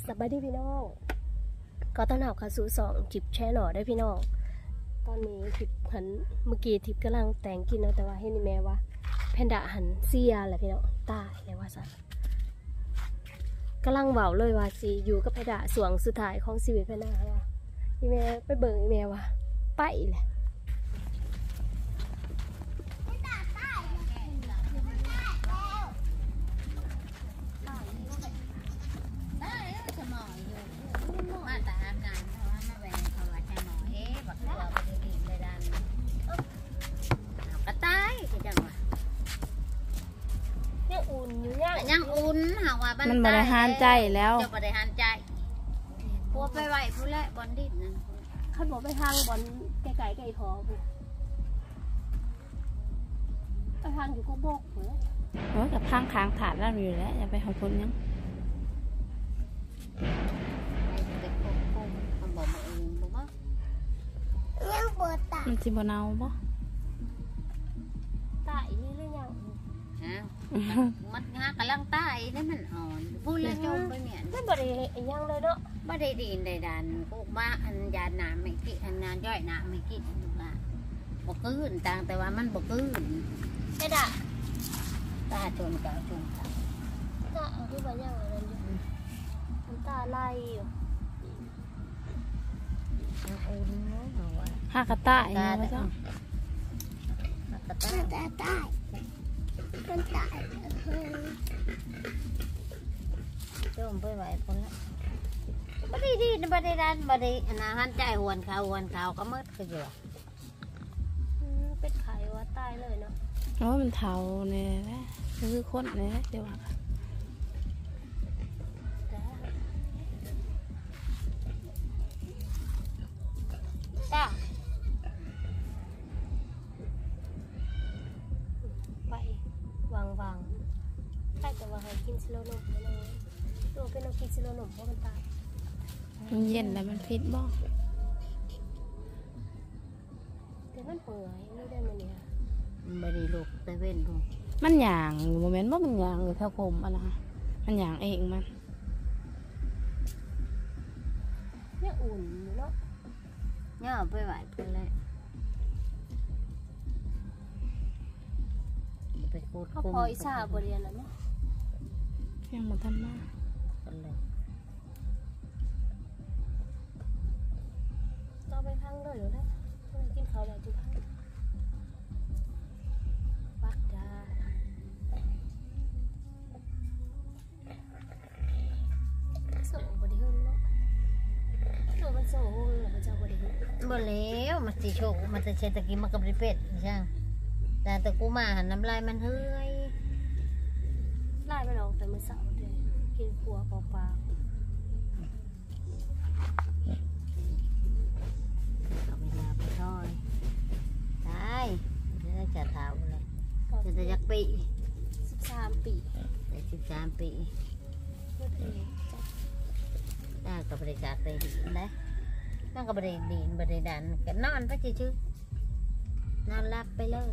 สวัสดีพี่น้องก็ต้อนรับเข้าสู่2ทิปแชร์หน่อได้พี่น้องตอนนี้ทิปหันเมื่อกี้ทิปกำลังแต่งกินเนาะแต่ว่าเห็นแม่ว่าแพนด้าหันเสียแหละพี่น้องตายแล้วว่าซะกำลังเว้าเลยว่าสิอยู่กับแพนด้าส่วงสุดท้ายของชีวิตแพนด้าว่าอีแม่ไปเบิ่งอีแม่ว่าไปแหละยังอุ่นหากว่ามันบริหารใจแล้วจะบริหารใจพัวไปไหวพูดแล้วบอลดิ้นนั่นขันบอกไปทางบอลไก่ไก่ทอไปทางอยู่ก็โบกเหมือนโอ้กับข้างค้างถาดแล้วอยู่แล้วอย่าไปของคนยังมันจิบเนาบ่ตายนี่เลยยังมันงากำลังตายนี่มันอ่อนพูดแล้วจมไปเนี่ยไม่บริยังเลยเนาะไม่ได้ดินได้ดันพวกบ้าอันยาหนาไม่กินอันนานย่อยหนาไม่กินถูกละบกกืนต่างแต่ว่ามันบกกืนใช่ด่ะตาจนเก่าจนเก่าตาเอาที่บ้านยังอะไรอยู่น้ำตาไหลอยู่อุ่นเนาะเอาไว้ห้ากระต่ายนะว่าจ้ะกระต่ายกันตายจมไปไหวคนละบ่ได้ดีบ่ได้ดันบ่ได้อนาหันใจหวนเขาก็มืดคืออยู่เป็นไข่ว่าตายเลยเนาะโอ้มันเทาเนี่ยนะคือคนเนี่ยเดี๋ยวว่าจ้าไปวางใช่แต่ว่าให้กินสโลนมไปเลยดูเป็นเรากินสโลนมเพราะมันตายมันเย็นแล้วมันพิษบ่แต่มันเปื่อยไม่ได้มันเนี่ยไม่ได้ลูกแต่เว้นลูกมันหยางโมเมนต์ว่ามันหยางหรือเท่าผมอะไรมันหยางเองมันเนี่ยอุ่นเนาะเนี่ยไปไหวเพื่อนเลยไปคูดเขาพออิสาบริเวณนั้นเนาะยังมาทันมากเราไปพังเลยหรือไงกินข้าวอะไรกินข้าวปักดาโซ่บริเวณเนาะโซ่มันโซ่หรือมันจะบริเวณบ่แล้วมันสิโชกมันจะเช็ดตะกี้มันกับริเป็ดใช่แต่ตะกูมาหันน้ำลายมันเฮ้ยไล่ไปลองแต่มือสาวเลยกินขัวเปล่าเอาเวลาไปท่อยตายจะเท่าเลยจะยักปี 13 ปีแต่13 ปีน่ากับบริการเลยดีนะน่ากับบริดีบริดันกันนอนไปชื่อนอนหลับไปเลย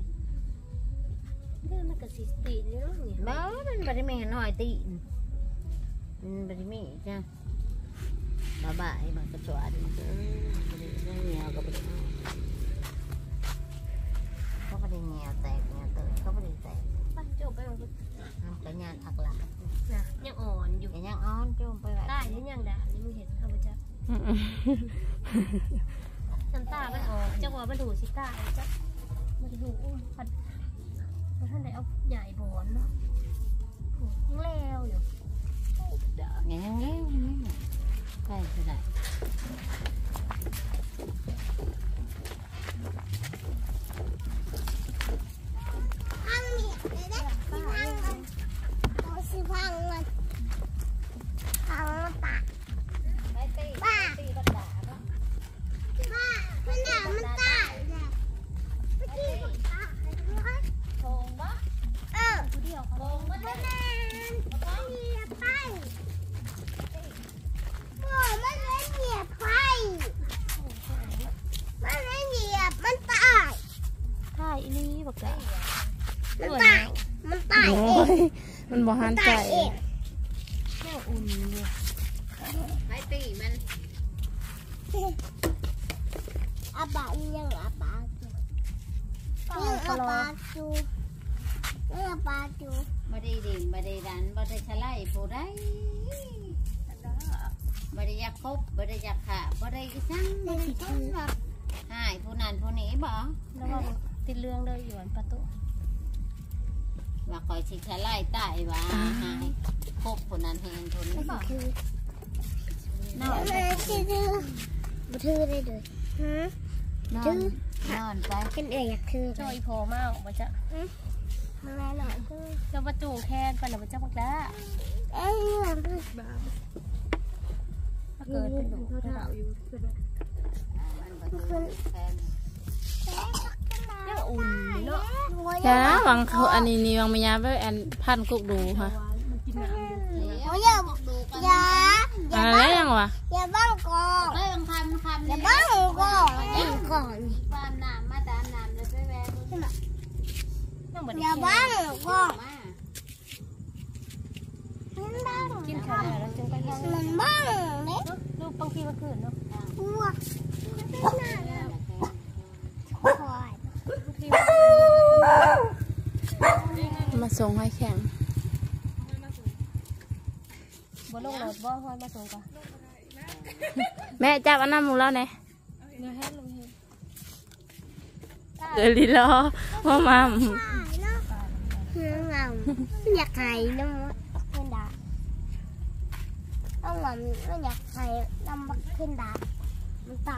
เนี่ยมันก็สิตีนี่เนาะเนี่ยบ้ามันบริเมหน่อยตีมันบริเมจ้ะบ่ายมันกระชวดบริเงียวกับบริเขาบริเงียวแตกเงียวเตยเขาบริแตกปั้นโจมไปมันก็งานอักหลักนะยังอ่อนอยู่ยังอ่อนโจมไปได้ยังด่านี่มึงเห็นเขาจะน้ำตามันออกจังหวะมันถูสิตาจ้ะมันถูพัดท่านได้เอาใหญ่บอนเนาะแล้วอยู่ยังแล้วใช่ใช่พังนี่ได้พังมันโอ้สิพังมันพังปะบ้ามันหนามันตายเลยเมื่อกี้โถงบ้าเดียวโถงบ้าแน่เหยียบไปโอ้มันไม่เหยียบไปมันไม่เหยียบมันตายอีนี่บอกได้มันตายเองมันบ่หันใจแม่อุ่นเลยอาบะยังอาบะจูยังอาบะจูยังอาบะจูบ่ได้ดินบ่ได้ดันบ่ได้สไลด์ผู้ใดบ่ได้อยากคบบ่ได้อยากขาบ่ได้สั่งบ่ได้ต้นว่าหายผู้นั้นผู้นี้บ่แล้วก็ติดเรื่องเลยอยู่อันประตูว่าคอยสิสไลด์ใต้ว่าหายคบผู้นั้นแหงผู้นี้บ่คือนอนไปบุถือได้เลยนอนนอนไปเป็นเอ๋อยากถือจอยโผล่มาออกมาจะมาแล้วหน่อยคือจะประตูแค่ปันน่ะมันจะบักได้เอ้ยถ้าเกิดเป็นหนูเท่าอยู่มันบ่ถือแฟนยังอุ่นเนาะจ้าวังเขาอันนี้นี่วังมายาไปอันพันกุกดูค่ะมันกินน้ำโอ้ยอย่าอะไรยังวะอย่าบ้างก่อนเรื่องคำอย่าบ้างก่อนยิ่งก่อนความน้ำมาตามน้ำเลยไปแวะดูยังเหมือนอย่าบ้างก่อนมามันบ้างกินข้าวแล้วจึงไปทางมันบ้างเนี่ยลูกบางทีมันคืนเนาะพวกคอยบางทีมาส่งให้แข็งบ่ลงรถบ่ฮอยมาส่งกันแม่จับอันนั้นหมูแล้วเนี่ยเนื้อแห้งลงเห็นเดี๋ยวลีล้อมามาเงาอยากไข่น้ำขึ้นดาต้องหลับก็อยากไข่น้ำขึ้นดามันตา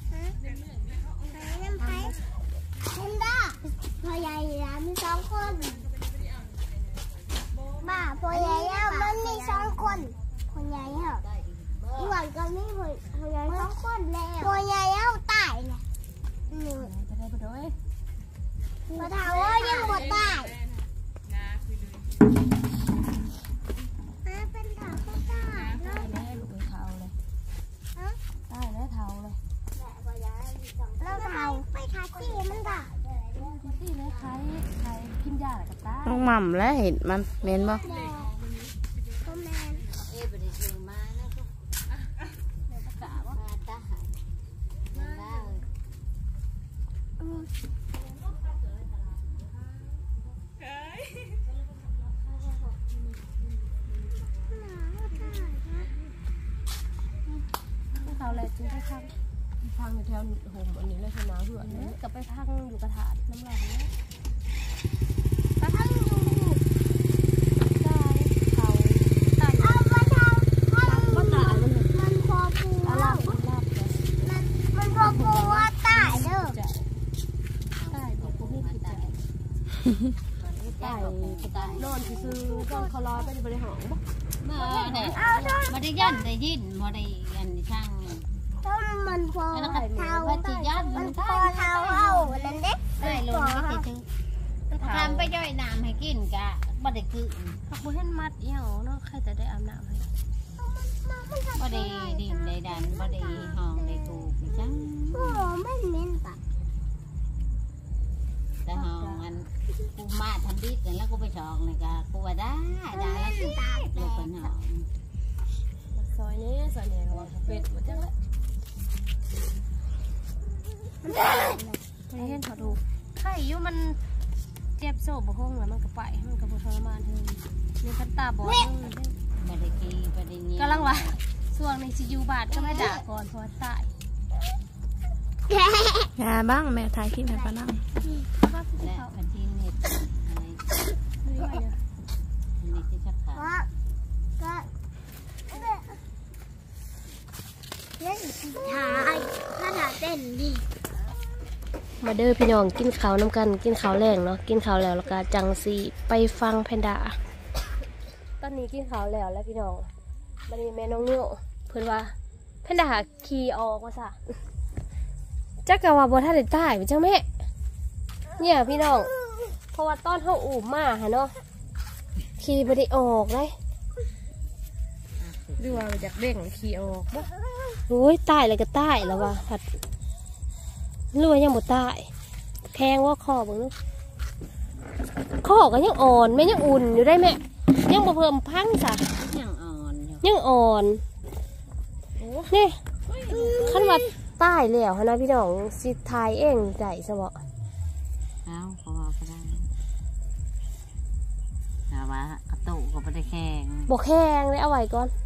น้ำไข่ขึ้นดาพ่อใหญ่ร้านมี2 คนบ้าพ่อใหญ่มันมี2 คนพ่อใหญ่เหรอหวังก็ไม่พ่อใหญ่2 คนแล้วพ่อใหญ่ตายเนี่ยจะได้บ่ด้วยพ่อเฒ่ายังบ่ตายเป็นเฒ่าก็ตายเนาะแม่ลูกเท้าเลยได้แล้วเท้าเลยเราเฒ่าไปคาที่มันตายที่เลยใครกินยาอะไรกับตาน้องหม่ำแล้วเห็นมันเมนบ่ก็แมนไปได้ซื้อมานะพวกมาตาหายมาได้เขาเลยจึงไปพังอยู่แถวโฮมอันนี้เลยชนะเหือนกับไปพังอยู่กระถางน้ำลายเนี่ยไปทางดูได้เขาตายเอาไปทางก็ตายมันมันพอปูลาบลาบเลยมันพอปูว่าตายเด้อจะตายบอกกูไม่ผิดใจตายนอนซื้อตอนเขาลอยไปในบริหารบ่เมื่อเนี่ยมาได้ยันได้ยินมาได้ยันช่างถ้ามันพอแล้วก็เท้าพัดยันมันพอเท้าเอานั่นเด็กได้ลงก็ติดทำไปย่อยน้ำให้กินกะบ่ได้คือเขาบ่เห็นมัดเอี่ยวเนาะใครจะได้อาบน้ำให้บ่ได้ดินได้ดันบ่ได้ห้องได้ถูกจังโอ้ไม่เหม็นปะแต่ห้องอันกูมาทำดิษแล้วกูไปชองเลยกะกูว่าได้แล้วลูกเป็นห้องซอยนี้ระวังเป็ดหมดจังเลยไม่เห็นเขาดูไข่อยู่มันเจ็บโซ่บ่ห้องแล้วมันก็ไปมันก็บ่ทรมานเท่ามีคันตาบอดบ่ได้กีบ่ได้เงี้ยกำลังว่าส่วนในสิอยู่บาทก็ไม่ด่าก่อนเพราะตายงาบ้างแม่ถ่ายคลิปให้ป้านั่งว่าที่และเขาพันทีเน็ตอะไรไม่ไหวเนี่ยเน็ตที่ชักขาก็เล่นถ่ายถ้าถ่ายเต้นดิมาเด้อพี่น้องกินข้าวน้ำกันกินข้าวแรงเนาะกินข้าวแล้วแล้วก็จังสีไปฟังแพนด้าตอนนี้กินข้าวแล้วพี่น้องบัดนี้แม่น้องนิ้วเพิ่นว่าแพนด้าขี่ออกว่าซะจักกะว่าบ่ทันได้ตายไปจังแม่เนี่ยพี่น้องเพราะว่าตอนเฮาอุ้มมาหะเนาะขี่บ่ได้ออกเลยดูว่าจากเด้งขี่ออกบ่โอ้ยตายเลยก็ตายแล้วว่ะผัดรวยยังบ่ตายแพงว่าคอเบิ่งลูกคอก็ยังอ่อนแม่ยังอุ่นอยู่ได้แม่ยังบ่เพิ่มพังจ้ะยังอ่อนอยู่ยังอ่อนนี่ขั้นว่าใต้แล้วนะพี่น้องสิทายเองได้ซะบ่เอาเขาบอกก็ได้แต่ว่ากระตุกก็ไม่ได้แข่งบ่แข็งเลยเอาไว้ก่อน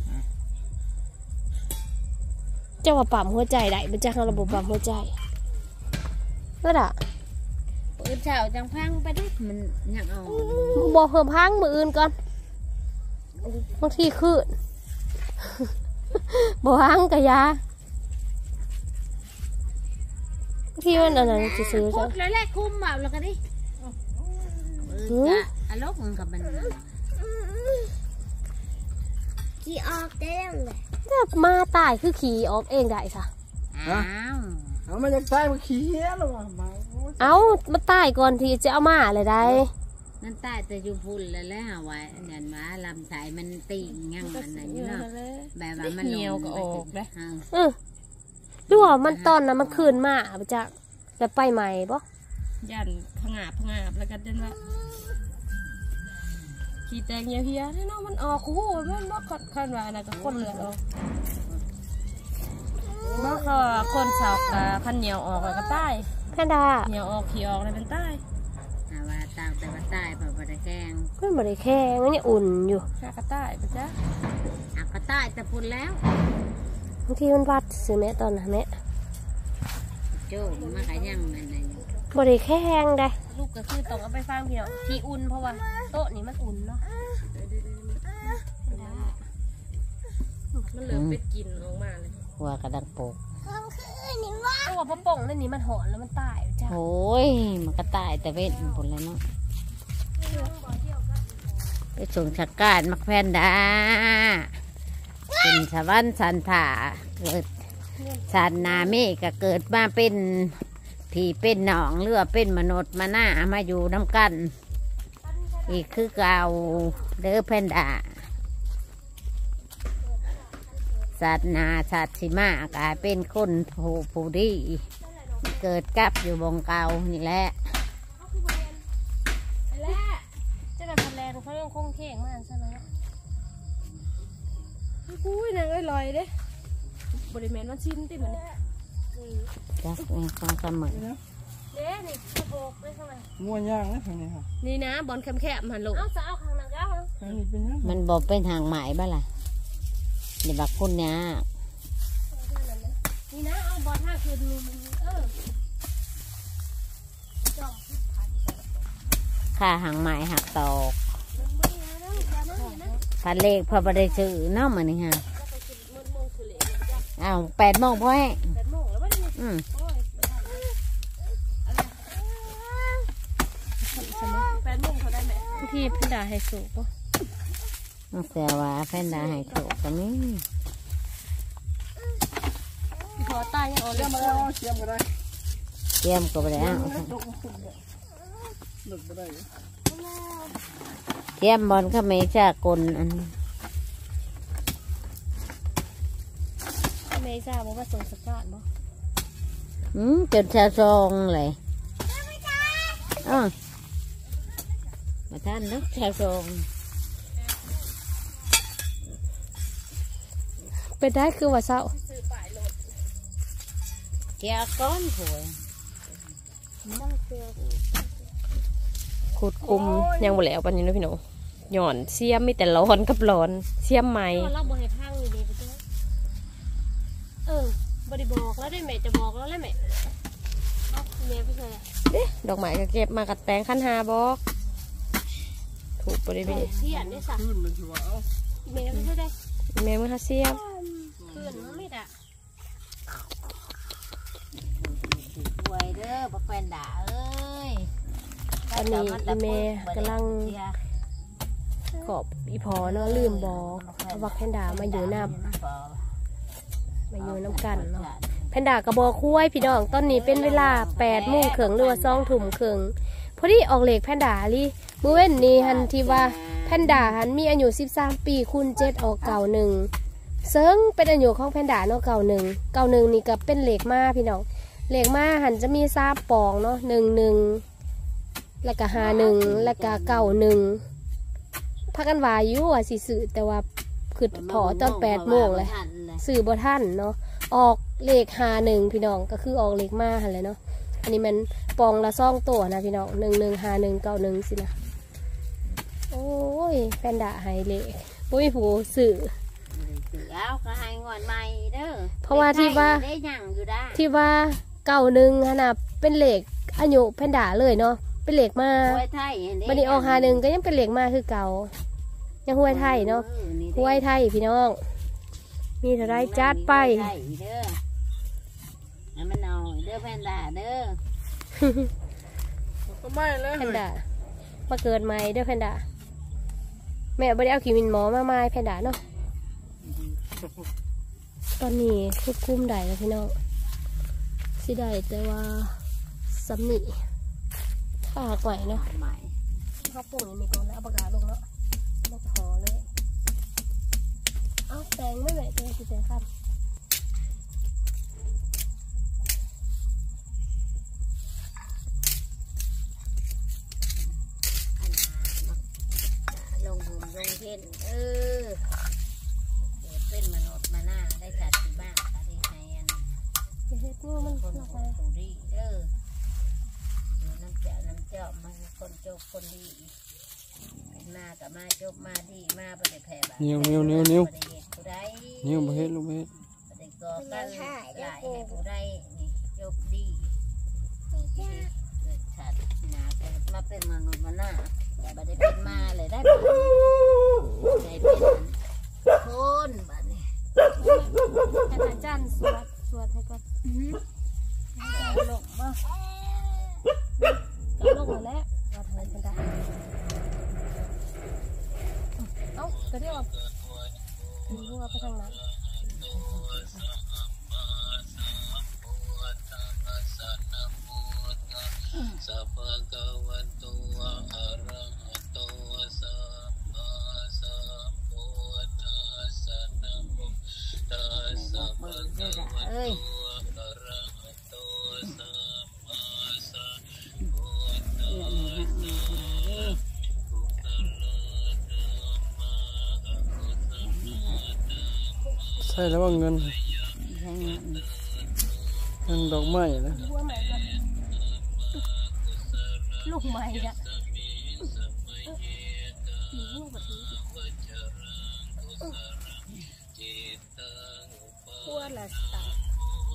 เจ้าว่าปั๊มหัวใจได้มันจะเข้าระบบปั๊มหัวใจก็ด่ะปืนเช้าจังพังไปได้มันยังเอาบ่เพิ่มพังมืออื่นก่อนบางทีคืน บ่พังกะยาบางทีมันอันนั้นจะซื้อคุจ้ะดแล้วแรกคุมเอาแล้วก็ดิอารมณ์กับมันขี่ออกได้ยังไงถ้ามาตายคือขี่ออกเองได้ค่ะอ้าวเอามาจากใต้มาขี้เหี้ยหรอวะมาเอามาตายก่อนที่จะเอามาอะไรได้นั่นใต้แต่อยู่พุ่นแล้วแหละไว้เนี่ยว่าลำสายมันติ่งยังมันนั่นอยู่เนาะแบบว่ามันเหี่ยวก็ออกเลยดูว่ามันตอนนั้นมันคืนมาไปจ้ะแล้วไปใหม่ปะยันผงาบแล้วก็เดินว่าขี้แตงเฮียๆนี่เนาะมันออกโอ้โหมันบ่คันว่าอันนั้นก็คนเลือดออกบ่เขาคนสาวกับคันเหนียวออกแล้วก็ตายแพนด้าเหนียวออกขี้ออกแล้วเป็นตายว่าตามแต่ว่าใต้แบบว่าได้แข่งมันบ่ได้แข็งอันนี้อุ่นอยู่ข้าก็ตายไปจ้ะอ่ะก็ใต้แต่พุ่นแล้วบางทีมันวัดซื้อแม่ตอนนั้นแม่โจ้มาขยังนั่นน่ะอยู่บ่ได้แข็งได้ลูกก็คือต้องเอาไปฟังพี่น้องที่อุ่นเพราะว่าโต๊ะนี่มันอุ่นเนาะมันเหลือเป็ดกินออกมาเลยหัวกระดังโปกตัวพะป่งนั่นนี่มันหอนแล้วมันตายจ้ะโอ้ยมันก็ตายแต่เวทผลแล้วเนาะไปส่งชักการมักแพนดาเป็นสวรรค์สันถาเกิดสันนาเมฆก็เกิดมาเป็นผีเป็นหนองเลือเป็นมนุษย์มาหน้ามาอยู่น้ำกัน อีกคือเก่าเด้อแพนดาสัตว์นาสัตว์สิมากลายเป็นคนผู้ดีเกิดกับอยู่บงเก่านี่แหละแล้วจะได้พันแรงเขายังคงเข่งมากใช่ไหมอุ้ยนางลอยเด้บริเวณมันชิ้นติมันนี่จักมีความเสมอเด้นี่กระโปกได้เท่าไหร่ง่วงย่างนะทางนี้ค่ะนี่นะบอลแคบๆหันลงเอาจะเอาข้างหน้าก็เอาทางนี้เป็นยังมันบอกเป็นทางหมายบ้าล่ะเดี๋ยวบักคุณเนี่ยนี่นะเอาบอลท่าคืนค่าหางหมายหักตอกพันเลขพอประเดี๋ยวซื้อเนาะมันนี่ฮะอ้าว8 โมงพ่อแห้งอืมบางทีเพิ่นด่าให้สูบปะน้องเสือว่าแฟนดาให้ถูกก็มีพอตายยังเอาเชื่เรื่อองมมาแล้วเชื่อมก็ได้เตรียมก็ไปแล้วหลุดก็ได้เตรียมบอลก็ไม่ใช่กลอันเมย์ทราบว่าส่งสกัดบ่จนชาซองเลยมาท่านนึกชาซองเป็นได้คือว่าเศร้าเกี่ยก้อนถวยขุดคุมยังบ่แล้วปันนี้นะพี่น้องหย่อนเสียมมีแต่ร้อนกับร้อนเสียมไหมเราบ่ให้พังดีไปจ้ะบ่ได้บอกแล้วได้แม่จะบอกแล้วแหละแม่เอาแม่ไปใส่เด้ดอกไม้ก็เก็บมากัดแปลงคันหาบอกถูกบ่ได้แม่เสียนได้สักขึ้นเลยสิว่าเอาแม่ไปใส่ได้แม่มือหาเสียมเพื่อนมันไม่ด่าถวยเด้อบักแฟนด่าเอ้ยตอนนี้อีเมย์กำลังกอบอีพอเนาะลืมบอกเอาบักแพนด้ามาอยู่น้ำกันเนาะแพนด้ากระบอกคุ้ยพี่น้องตอนนี้เป็นเวลา8 โมงครึ่งหรือว่า2 ทุ่มครึ่งพอดีออกเหล็กแพนด้าลิมื้อเว้นนี้หันที่ว่าแพนด้าหันมีอายุ13 ปีคูณ7ออก91ซึ่งเป็นอายุของแพนด้าเนาะ91นี่ก็เป็นเหล็กมาพี่น้องเหล็กมาหันจะมี3 ปองเนาะ11แล้วก็51แล้วก็91พักกันวาอยู่ว่าสิซื้อแต่ว่าคือพอตอน8 โมงเลยซื้อบ่ทันเนาะออกเลข51พี่น้องก็คือออกเลขมาหั่นแหละเนาะอันนี้มันปองละ2ตัวนะพี่น้อง115191สินะโอ้ยแพนด้าให้เลขบ่มีผู้ซื้อถือเอาก็ให้งวดใหม่เด้อเพราะว่าที่ว่าได้หยังอยู่ได้ที่ว่า91หั่นน่ะเป็นเลขอายุแพนด้าเลยเนาะเป็นเลขมาห้วยไทยเห็นบัดนี้ออก51ก็ยังเป็นเลขมาคือเก่ายังห้วยไทยเนาะห้วยไทยพี่น้องมีเท่าไรจัดไปห้วยทยเด้อให้มันเอาเด้อแพนด้าเด้อก็ไม่เลยแพนด้ามาเกิดใหม่เด้อแพนด้าแม่บ่ได้เอาขีมินหมอมาไม้แพนด้าเนาะตอนนี้ควบคุมได้แล้วพี่น้องสิได้แต่ว่าสำนีฝากไว้เนาะใหม่ข้าวปุ่นมีก่อนแล้วเอาปากกาลงเนาะต้องพอเลยเอาแตงไม่ไหวแตงสิแตงครับลงหุ่มลงเทนเเกิดเป็นมนุษย์มาหน้าได้จัดที่บ้านก็ได้ให้อันจะเฮ็ดงูมันคนลงคไปนผู้ดีอยู่น้ำเจ้าน้ำเจ้ามันคนโจกคนดีมากับมาจบมาดีมาประเดี๋ยวแผ่บาปนิ้วประเดี๋ยวผู้ใดนิ้วมาเฮ็ดลูกมาเฮ็ดประเดี๋ยวก่อกันหลายให้ผู้ใดนี่จบดีเกิดชาติหนาเกิดมาเป็นมนุษย์มาหน้าแต่ประเดี๋ยวเป็นมาเลยได้ปะได้เป็นคนบัดนี้ให้อาจารย์สวดให้ก่อนลงมาลงมาแล้วว่าทำไมกันได้เอ้ากระเดียวมีหัวไปทางนั้นสัพพะคะวันโตอะระหะโตสัมมาสัมพุทธัสสะนะโมตัสสะภะคะวะโตอะระหะโตสัมมาสัมพุทธัสสะพุทธัสสะธัมมาพุทธัสสะใช่แล้วว่าเงินใช่เงินเงินดอกไม้นะหัวใหม่ก่อนลูกใหม่อะมีหัวแบบนี้หัวละสตาร์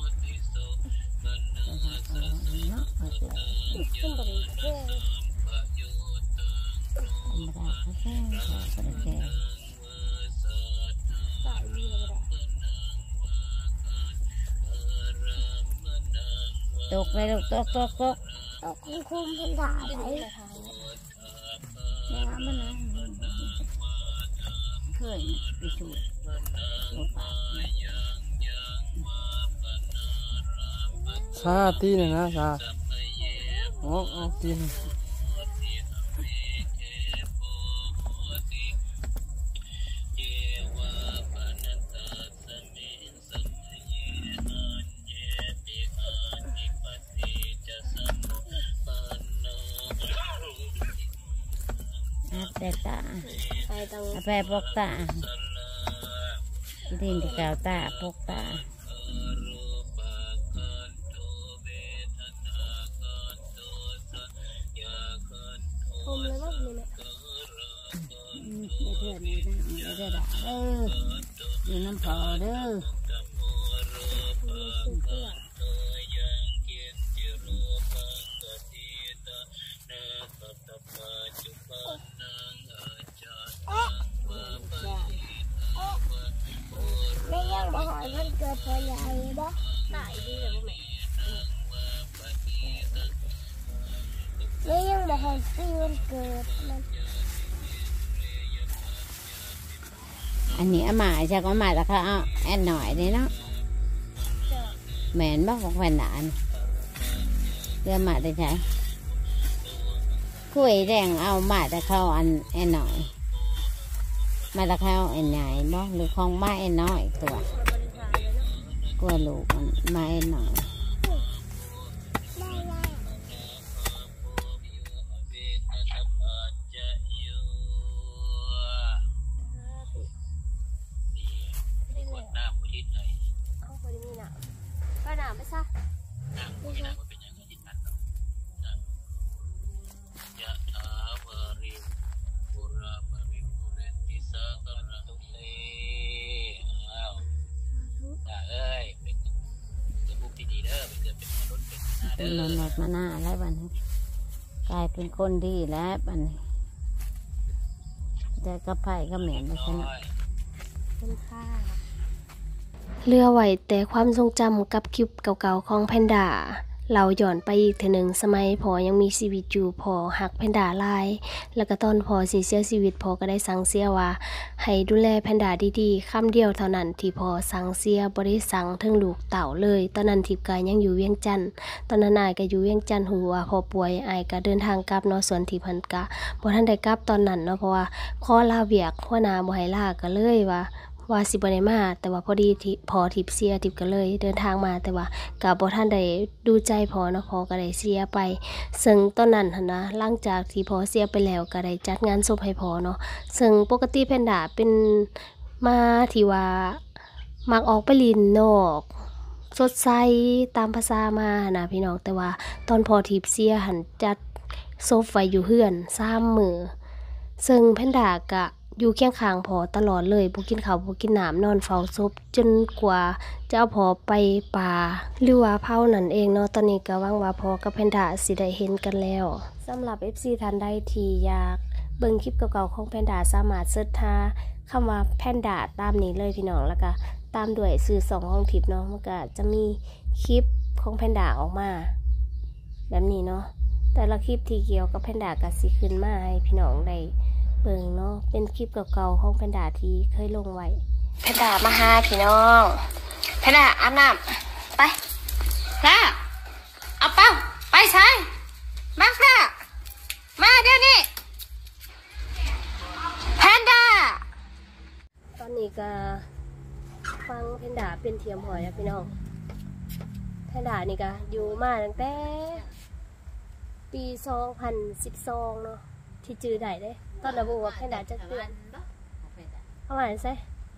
ขึ้นไปเลยแค่ สายวีเลยก็ได้ตกเลยลูกตกตกคุ้มเป็นด่าไหนเนี่ยมันนะเคยไปสูดลูกปากซาตีนนะซาอ๋อตีนแต่ตาใส่ตังแปรปกตาดินที่กาวตาปกตาชมเลยว่ามีไหมเพื่อนนี่นะเด้ออยู่น้ำพอเด้อมีสุดเกลือไม่ยังบอกให้มันเกิดตัวใหญ่บ่ตายดีเลยว่าแม่ไม่ยังบอกให้ปีมันเกิดมันอันนี้อาหมาจะก็มาแต่เขาเอาแอนหน่อยนี่เนาะแมนบ้ของแฟนหนานเรือมาแต่ใช่คุยแดงเอามาแต่เขาอันแอนหน่อยมาแต่เขาแอนใหญ่บ้หรือของมาแอนน้อยตัวกลัวลูกมันมาแอนหน่อยเข้าไปนี่นะหนาไม่ซะนางผู้นางมันเป็นยังไงที่มันเนาะยะถาวาริปุราปริปุเรนติสากะตุเตอ้าวเอ้ยเป็นภูมิที่ดีเด้อเป็นเกิดเป็นมนุษย์เป็นนาเป็เด้นอมนุษย์มาหน้าแล้วบัดนี้กลายเป็นคนดีแล้วบัดนี้ได้กระไผ่กระแหม่ไม่ใช่นะคุณค่าเรือไหวแต่ความทรงจำกับคลิปเก่าๆของแพนด้าเราย้อนไปอีกเทอหนึ่งสมัยพอยังมีชีวิตอยู่พอหักแพนด้าหลายแล้วก็ตอนพอสิเสียชีวิตพอก็ได้สั่งเสียว่าให้ดูแลแพนด้าดีๆคำเดียวเท่านั้นที่พอสั่งเสียบ่ได้สั่งถึงลูกเต่าเลยตอนนั้นทิพย์ก็ยังอยู่เวียงจันทน์ตอนนั้นอายก็อยู่เวียงจันทน์หูว่าพอป่วยอายก็เดินทางกลับเนาะส่วนที่เพิ่นก็บ่ทันได้กลับตอนนั้นเนาะเพราะว่าขอลาเวียกหัวหน้าบ่ให้ลาก็เลยว่าสิบ่ได้มาแต่ว่าพอดีที่พอทิพย์เสียทิพย์ก็เลยเดินทางมาแต่ว่าก็บ่ทันได้ดูใจพอเนาะพอก็ได้เสียไปซึ่งตอนนั้นหั่นนะหลังจากที่พอเสียไปแล้วก็ได้จัดงานศพให้พอเนาะซึ่งปกติแพนด้าเป็นมาที่ว่ามักออกไปลินนอกสดใสตามภาษามานะพี่น้องแต่ว่าตอนพอทิพย์เสียหันจัดศพไว้อยู่เฮือน3 มื้อซึ่งแพนด้าก็อยู่เคียงข้างพอตลอดเลยบ่กินข้าวบ่กินน้ำนอนเฝ้าศพจนกว่าจะเอาพอไปป่าหรือว่าเผานั่นเองเนาะตอนนี้ก็หวังว่าพอกับแพนด้าสิได้เห็นกันแล้วสำหรับ FC ท่านใดที่อยากเบิ่งคลิปเก่าๆของแพนด้าสามารถเสิร์ชหาคำว่าแพนด้าตามนี้เลยพี่น้องแล้วก็ตามด้วยสื่อ2ของทิปเนาะมันก็จะมีคลิปของแพนด้าออกมาแบบนี้เนาะแต่ละคลิปที่เกี่ยวกับแพนด้าก็สิขึ้นมาให้พี่น้องได้เบิ่งเนาะเป็นคลิปเก่าๆของแพนด้าที่เคยลงไว้แพนด้ามาหาพี่น้องแพนด้าอาบน้ำไปค่ะเอาเป้าไปใช้มาค่ะมาเดี๋ยวนี้แพนด้าตอนนี้ก็ฟังแพนด้าเป็นเทียมหอยนะพี่น้องแพนด้านี่ก็อยู่มาตั้งแต่ปี2012เนาะที่จือได้เด้ตอนระบุว่าแพนด้าจะเตือนเอามาใส่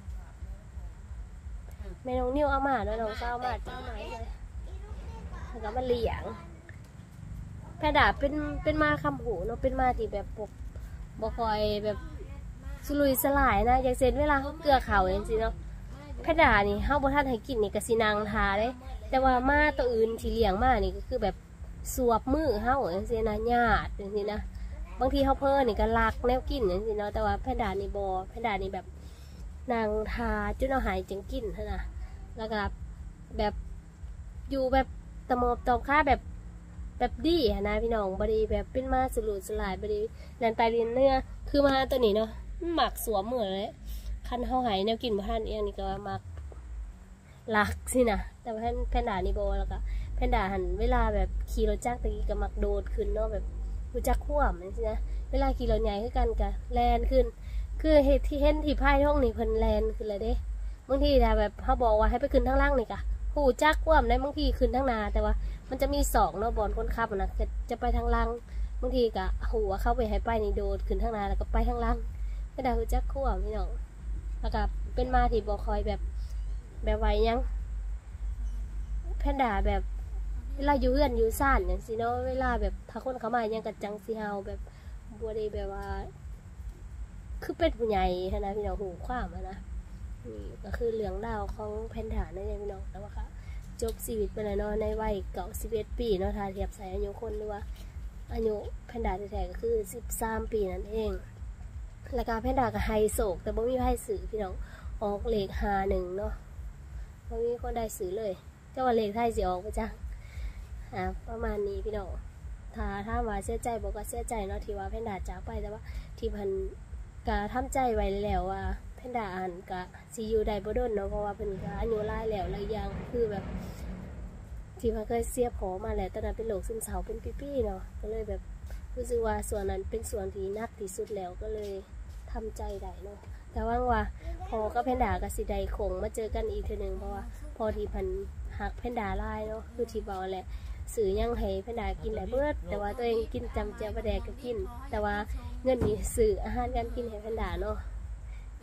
แม่น้องนิ้วเอามาแล้วน้องก็เอามาจ้าไหนเลยแล้วก็มาเลี้ยงแพนด้าเป็นมาคำหูเนาะเป็นมาที่แบบบ่คอยแบบสุรุ่ยสลายนะอย่างเช่นเวลาเขาเกลือเขาอย่างนี้เนาะแพนด้านี่เฮาบ่ทันให้กินนี่ก็สินางทาเด้แต่ว่ามาตัวอื่นที่เลี้ยงมานี่ก็คือแบบสวบมือเฮาอย่างนี้นะญาติอย่างนี้นะบางทีเขาเพิ่นนี่ก็ลักแนวกินอย่างนี้เนาะแต่ว่าแพนด้านี่บ่แพนด้านี่แบบนางทาจนเอาหายจังกินนะแล้วก็แบบอยู่แบบตะมอบตอมค่าแบบดีนะพี่น้องบดีแบบเป็นมาสลุดสลายบดีแลนไปเรียนเนื้อคือมาตัวนี้เนาะหมักสวมเหมือนเลยคันเขาหายแนวกินมาท่านเองนี่ก็มักลักสินะแต่ว่าแพนด้านี่โบแล้วก็แพนด้าหันเวลาแบบขี่รถจักรตะกี้ก็มักโดดขึ้นเนาะแบบรู้จักขวบนี่สินะเวลาขี่รถใหญ่ขึ้นกันก็แลนขึ้นคือเหตุที่เห็นที่พายท้องนี่เพิ่นแลนขึ้นเลยเด้บางทีถ้าแบบเขาบอกว่าให้ไปขึ้นทางล่างนี่กะหูจักว่ามได้บางทีขึ้นทางนาแต่ว่ามันจะมี2เนาะบอลคนขับนะจะไปทางล่างบางทีกะหูว่าเข้าไปให้ไปนี่โดดขึ้นทางนาแล้วก็ไปทางล่างไม่ได้หูจักว่ามพี่น้องแล้วก็เป็นมาที่บอกคอยแบบไว้ยังแพนด้าแบบเวลาอยู่เพื่อนอยู่ซ่านอย่างสิเนาะเวลาแบบถ้าคนเข้ามายังกัดจังสีเฮาแบบบัวได้แบบว่าคือเป็นผู้ใหญ่นะพี่น้องหูความนะนี่ก็คือเรื่องราวของแพนด้านั่นเองพี่น้องแต่ว่าค่ะจบชีวิตไปแล้วเนาะในวัย91 ปีเนาะถ้าเทียบใส่อายุคนหรือว่าอายุแพนด้าแท้ๆก็คือ13 ปีนั่นเองแล้วก็แพนด้าก็ไฮโศกแต่บ่มีไฮสื่อพี่น้องออกเลข51เนาะบ่มีคนได้ซื้อเลยแต่ว่าเลขไทยสิออกไปจ้ะประมาณนี้พี่น้องถ้าว่าเสียใจบอกก็เสียใจเนาะที่ว่าแพนด้าจากไปแต่ว่าที่เพิ่นก็ทำใจไว้แล้วว่าแพนด้าอันก็สิอยู่ได้บ่ดนเนาะเพราะว่าเพิ่นก็อายุหลายแล้วหลายอย่างคือแบบที่เพิ่นเคยเสียผอมาแล้วตอนนั้นเป็นโรคซึมเศร้าเป็นปีๆเนาะก็เลยแบบรู้สึกว่าส่วนนั้นเป็นส่วนที่หนักที่สุดแล้วก็เลยทำใจได้เนาะแต่ว่าพอก็แพนด้าก็สิได้คงมาเจอกันอีกทีนึงเพราะว่าพอที่เพิ่นหักแพนด้าหลายเนาะคือที่บอกแหละสื่อยังให้แพนด้ากินได้เบิดแต่ว่าตัวเองกินจำเจียวปลาแดกก็กินแต่ว่าเงินนี่ซื้ออาหารการกินให้แพนด้าเนาะ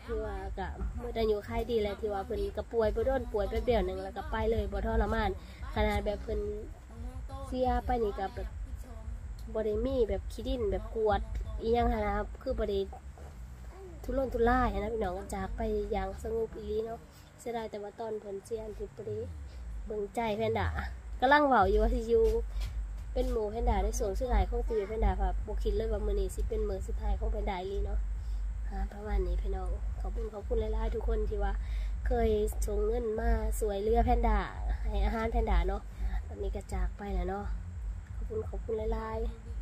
ที่ว่าก็เมื่อได้อยู่ค่ายดีแล้วที่ว่าเพิ่นก็ป่วยบ่โดนป่วยไปเบี้ยวหนึงแล้วก็ไปเลยบ่ทรมานขนาดแบบเพิ่นเสียไปนี่ก็แบบบ่ได้มีแบบขี้ดินแบบกวดอีหยังหั้นนะครับคือบ่ได้ทุรนทุรายหั้นนะพี่น้องก็จากไปอย่างสงบอีหลีเนาะเสียดายแต่ว่าตอนเพิ่นเสียที่บ่ได้เบิ่งใจแพนด้ากำลังเว้าอยู่ว่าสิอยู่เป็นหมู่แพนด้าในส่วนสุดท้ายของชีวิตแพนด้าค่ะบ่คิดเลยว่ามื้อนี้สิเป็นมื้อสุดท้ายของแพนด้าอีหลีเนาะประมาณนี้พี่น้องขอบคุณหลายๆทุกคนที่ว่าเคยส่งเงินมาสวยเรือแพนด้าให้อาหารแพนด้าเนาะตอนนี้ก็จากไปแล้วเนาะขอบคุณหลาย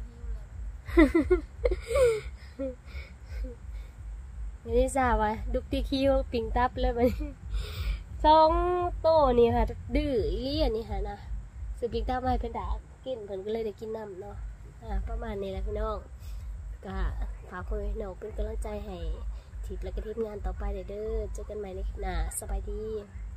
ๆไม่ได้ทราบว่าดุกตีคิวปิงตับเลยมันสองโตนี่ค่ะดื้ออีเลี่ยนี่ค่ะนะซื้อปิงตับมาให้แพนด้ากินเพิ่นก็เลยได้กินน้ำเนาะประมาณนี้แหละพี่น้องก็ฝากคนน้องเป็นกำลังใจให้ทิพย์และก็ทีมงานต่อไปเด้อเจอกันใหม่ในคลิปหน้าสบายดี